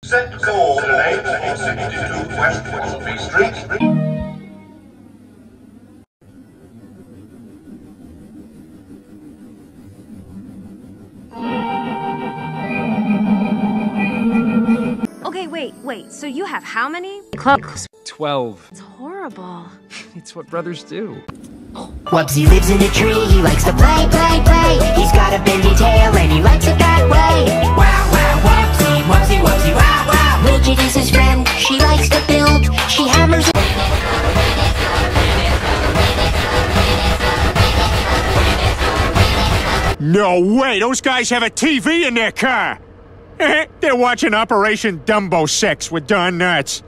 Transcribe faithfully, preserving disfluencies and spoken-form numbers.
Set coordinates eight sixty-two West Wubbzy Street. Okay, wait, wait. So you have how many? Clubs. Twelve. It's horrible. It's what brothers do. Wubbzy lives in a tree, he likes to play, play, play. He's got a bendy tail and he likes it that way. Wow, wow, Wubbzy, Wubbzy, Wubbzy, wow, wow. Widget is his friend, she likes to build. She hammers. No way, those guys have a T V in their car! They're watching Operation Dumbo six with Don Knotts.